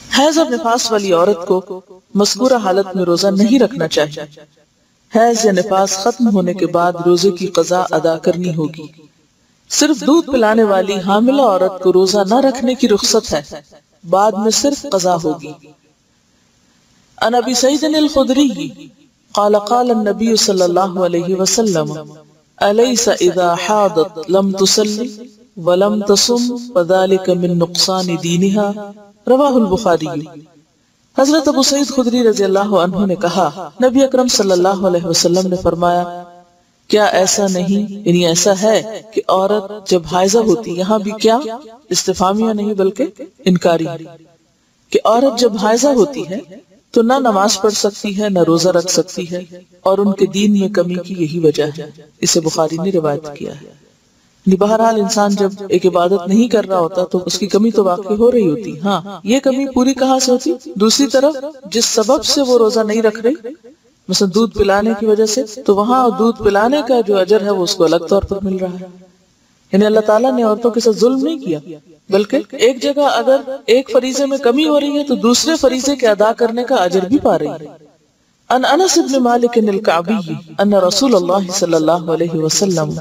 حیض اور نفاس والی عورت کو مذکورہ حالت میں روزہ نہیں رکھنا چاہیے۔ حیض یا نفاس ختم ہونے کے بعد روزے کی قضا ادا کرنی ہوگی۔ صرف دودھ پلانے والی حاملہ عورت کو روزہ نہ رکھنے کی رخصت ہے، بعد میں صرف قضا ہوگی۔ عن ابی سعید الخدری قال قال النبی صلی اللہ علیہ وسلم الیس اذا حاضت لم تصلی ولم تصم فذلك من نقصان دینها رواہ البخاری۔ حضرت ابو سعید خدری رضی اللہ عنہ نے کہا، نبی اکرم صلی اللہ علیہ وسلم نے فرمایا، کیا ایسا نہیں، یعنی ایسا ہے کہ عورت جب حائضہ ہوتی، یہاں بھی کیا استفہامیہ نہیں بلکہ انکاری ہے، کہ عورت جب حائضہ ہوتی ہے تو نہ نماز پڑھ سکتی ہے نہ روزہ رکھ سکتی ہے، اور ان کے دین میں کمی کی یہی وجہ ہے۔ اسے بخاری نے روایت کیا ہے۔ یعنی بہرحال انسان جب ایک عبادت نہیں کر رہا ہوتا تو اس کی کمی تو واقع ہو رہی ہوتی، ہاں یہ کمی پوری کہاں سے ہوتی؟ دوسری طرف جس سبب سے وہ روزہ نہیں رکھ رہی، مثلا دودھ پلانے کی وجہ سے، تو وہاں دودھ پلانے کا جو اجر ہے وہ اس کو الگ طور پر مل رہا ہے۔ یعنی اللہ تعالیٰ نے عورتوں کے ساتھ ظلم نہیں کیا، بلکہ ایک جگہ اگر ایک فریضے میں کمی ہو رہی ہے تو دوسرے فریضے کے ادا کرنے کا اجر بھی پا رہی ہے۔ عن انس بن مالک الکعبی ان رسول اللہ صلی اللہ علیہ وسلم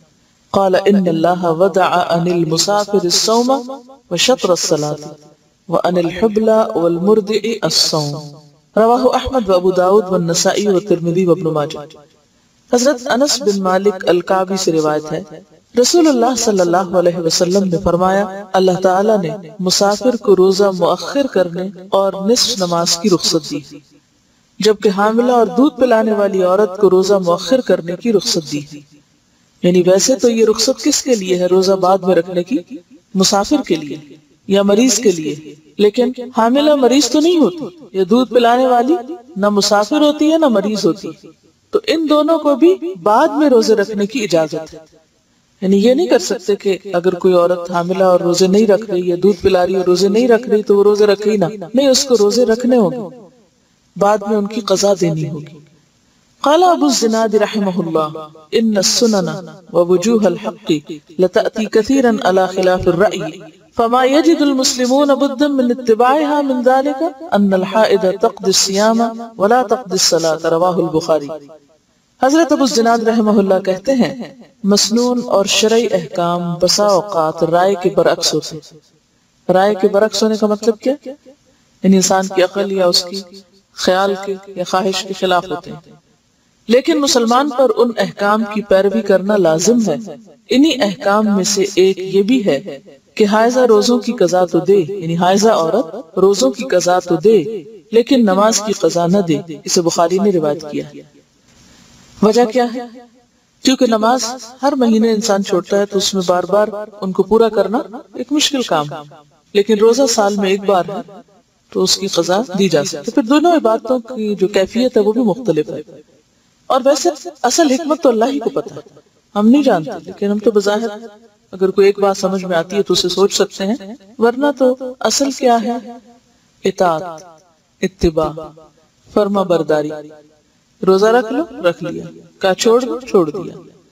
قال ان اللہ وضع عن المسافر الصوم وشطر الصلاة وعن الحبل والمرضع الصوم رواہ احمد وابو داود والنسائی والترمذی وابن ماجہ۔ حضرت انس بن مالک الکعبی سے روایت ہے، رسول اللہ صلی اللہ علیہ وسلم نے فرمایا، اللہ تعالیٰ نے مسافر کو روزہ مؤخر کرنے اور نصف نماز کی رخصت دی، جبکہ حاملہ اور دودھ پلانے والی عورت کو روزہ مؤخر کرنے کی رخصت دی۔ یعنی ویسے تو یہ رخصت کس کے لیے ہے؟ روزہ بعد میں رکھنے کی، مسافر کے لیے یا مریض کے لیے، لیکن حاملہ مریض تو نہیں ہوتی، یہ دودھ پلانے والی نہ مسافر ہوتی ہے نہ مریض ہوتی، تو ان دونوں کو بھی بعد میں روزے رکھنے کی اجازت ہے۔ یعنی یہ نہیں کر سکتے کہ اگر کوئی عورت حاملہ اور روزے نہیں رکھ رہی یا دودھ پلا رہی اور روزے نہیں رکھ رہی تو وہ روزے رکھے ہی نہ، نہیں، اس کو روزے رکھنے ہوں گے، بعد میں ان کی قضا دینی ہوگی۔ قال ابو الزناد رحمہ اللہ ان السنن ووجوه الحق لتأتي كثيرا على خلاف الرأي فما يجد المسلمون بدا من اتباعها من ذلك ان الحائض تقضي الصيام ولا تقضي الصلاة رواہ البخاری۔ حضرت ابو الزناد رحمہ اللہ کہتے ہیں، مسنون اور شرعی احکام بسا اوقات رائے کے برعکس ہوتے ہیں۔ رائے کے برعکس ہونے کا مطلب کیا؟ یعنی انسان کی عقل یا اس کی خیال کے یا خواہش کے خلاف ہوتے ہیں، لیکن مسلمان پر ان احکام کی پیروی کرنا لازم ہے۔ انہی احکام میں سے ایک یہ بھی ہے کہ حائضہ روزوں کی قضا تو دے، یعنی حائضہ عورت روزوں کی قضا تو دے لیکن نماز کی قضا نہ دے۔ اسے بخاری نے روایت کیا ہے۔ وجہ کیا ہے؟ کیونکہ نماز ہر مہینے انسان چھوڑتا ہے تو اس میں بار بار ان کو پورا کرنا ایک مشکل کام ہے، لیکن روزہ سال میں ایک بار ہے تو اس کی قضا دی جا سکتی ہے۔ پھر دونوں عبادتوں کی جو کیفیت ہے وہ بھی مختلف ہے، اور ویسے اصل حکمت تو اللہ ہی کو پتہ ہے، ہم نہیں جانتے، لیکن ہم تو بظاہر اگر کوئی ایک بات سمجھ میں آتی ہے تو اسے سوچ سکتے ہیں، ورنہ تو اصل کیا ہے؟ اطاعت، اتباع، فرما برداری۔ روزہ رکھ لو، رکھ لیا، کہا چھوڑ دو، چھوڑ دیا،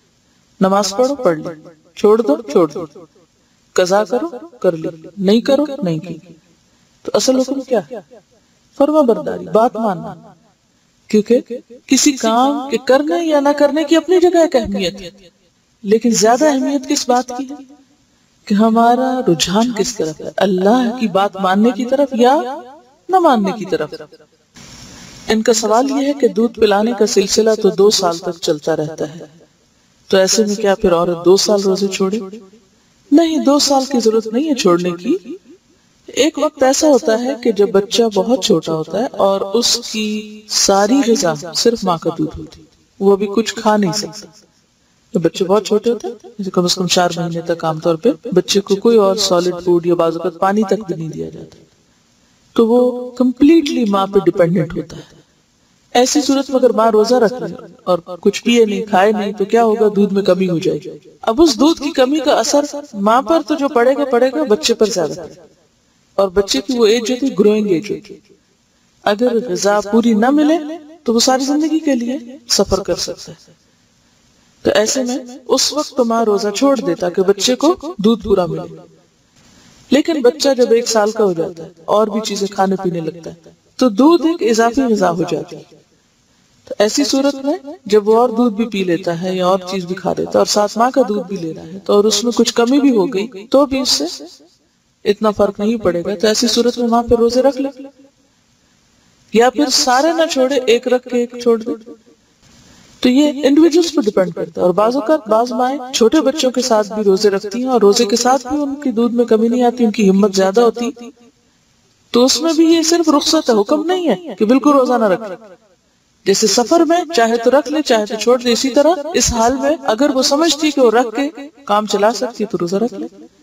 نماز پڑھو، پڑھ لی، چھوڑ دو، چھوڑ دو، قضا کرو، کر لی، نہیں کرو، نہیں کی۔ تو اصل حکم کیا ہے؟ فرما برداری، بات ماننا، کیونکہ کسی کام کے کرنے یا نہ کرنے کی اپنی جگہ ایک اہمیت ہے، لیکن زیادہ اہمیت کس بات کی ہے کہ ہمارا رجحان کس طرف ہے، اللہ کی بات ماننے کی طرف یا نہ ماننے کی طرف۔ ان کا سوال یہ ہے کہ دودھ پلانے کا سلسلہ تو 2 سال تک چلتا رہتا ہے، تو ایسے میں کیا پھر عورت 2 سال روزے چھوڑے؟ نہیں، 2 سال کی ضرورت نہیں ہے چھوڑنے کی۔ ایک وقت ایسا ہوتا ہے کہ جب بچہ بہت چھوٹا ہوتا ہے اور اس کی ساری غذا صرف ماں کا دودھ ہوتی ہے، وہ ابھی کچھ کھا نہیں سکتا۔ جب بچے بہت چھوٹے ہوتے ہیں، کم از کم 4 مہینے تک عام طور پہ بچے کو کوئی اور سالڈ فوڈ یا بعض اوقات پانی تک بھی نہیں دیا جاتا، تو وہ کمپلیٹلی ماں پہ ڈیپینڈنٹ ہوتا ہے۔ ایسی صورت میں اگر ماں روزہ رکھ لے اور کچھ پیے نہیں، کھائے نہیں، تو کیا ہوگا؟ دودھ میں کمی ہو جائے گی۔ اب اس دودھ کی کمی کا اثر ماں پر تو جو پڑے گا بچے پر زیادہ پڑے گا، اور بچے کی وہ ایج ہوتی ہے گروئنگ ایج ہوتی ہے۔ اگر غذا پوری نہ ملے تو وہ ساری زندگی کے لیے سفر کر سکتا ہے۔ تو ایسے میں اس وقت تو ماں روزہ چھوڑ دے تاکہ بچے کو دودھ پورا ملے، لیکن بچہ جب 1 سال کا ہو جاتا ہے اور بھی چیزیں کھانے پینے لگتا ہے تو دودھ ایک اضافی غذا ہو جاتی ہے. تو ایسی صورت میں جب وہ اور دودھ بھی پی لیتا ہے یا اور چیز بھی کھا لیتا ہے اور ساتھ ماں کا دودھ بھی لے رہا ہے تو اور اس میں کچھ کمی بھی ہو گئی تو بھی اس سے اتنا فرق نہیں پڑے گا. تو ایسی صورت میں ماں پہ روزے رکھ لے یا پھر سارے نہ چھوڑے، ایک رکھ کے ایک چھوڑ دے. تو یہ انڈیویجولز پر ڈیپینڈ کرتا ہے. اور بعض اوقات بعض مائیں چھوٹے بچوں کے ساتھ بھی روزے رکھتی ہیں اور روزے کے ساتھ بھی ان کی دودھ میں کمی نہیں آتی، ان کی ہمت زیادہ ہوتی، تو اس میں بھی یہ صرف رخصت ہے، حکم نہیں ہے کہ بالکل روزہ نہ رکھے. جیسے سفر میں چاہے تو رکھ لے چاہے تو چھوڑ دے، اسی طرح اس حال میں اگر وہ سمجھتی کہ وہ رکھ کے کام چلا سکتی تو روزہ رکھ لے.